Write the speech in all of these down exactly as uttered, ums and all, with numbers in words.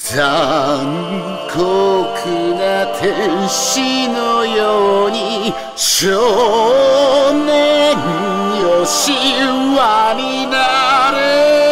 残酷な天使のように少年よ神話になれ。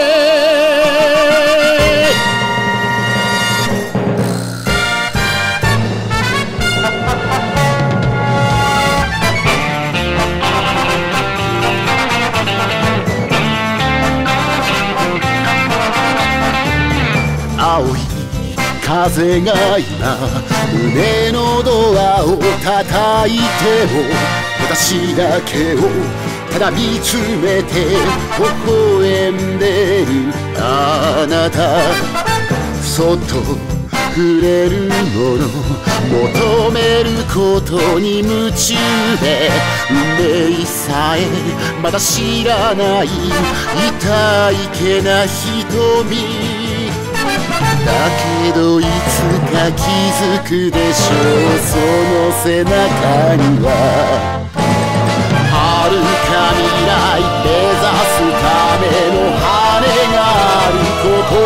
青い風が今胸のドアを叩いても、私だけをただ見つめて微笑んでるあなた。そっと触れるもの求めることに夢中で、運命さえまだ知らない痛いけな瞳だけど、いつか気づくでしょう。その背中には遥か未来目指すための羽があること。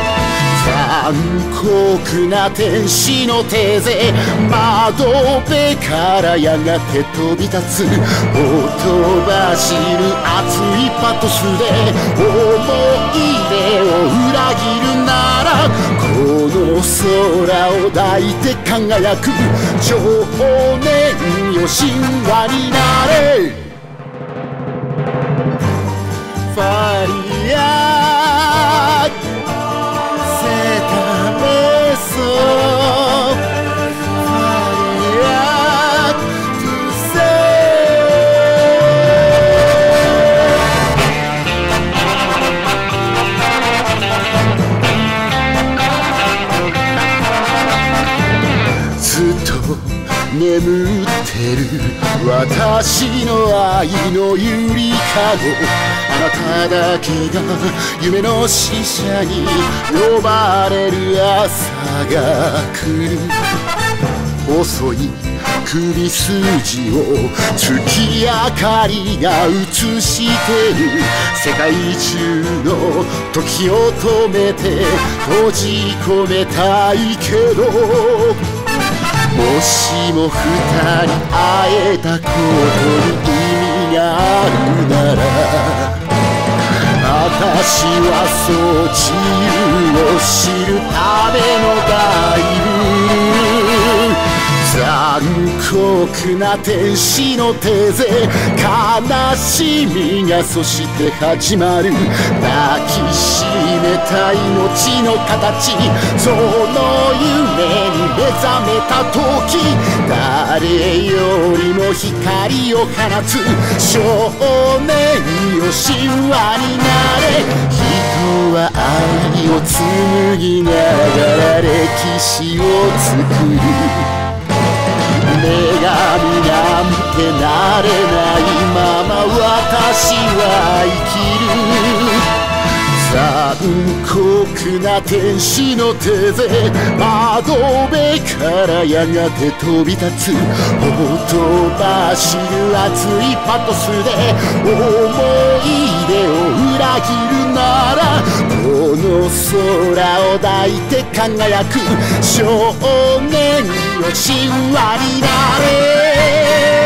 残酷な天使の手勢、窓辺からやがて飛び立つ。ほとばしる熱いパトスで思い出を裏切るなら、この空を抱いて輝く少年よ神話になれ。ファリアセタメソファリアトゥセずっと眠ってる私の愛のゆりかご、あなただけが夢の使者に呼ばれる朝が来る。細い首筋を月明かりが映してる。世界中の時を止めて閉じ込めたいけど、もしも二人会えたことに意味があるなら、私はそう自由を知るためのバイブル。残酷な天使の手勢、悲しみがそして始まる。抱きしめた命の形、その夢に目覚めた時、誰よりも光を放つ少年よ神話になれ。人は愛を紡ぎながら歴史を作る。女神なんてなれないまま私は生きる。残酷な天使の手勢、窓辺からやがて飛び立つ。ほとばしる熱いパトスで思い出を裏切るなら、この空を抱いて輝く少年よ神話になれ。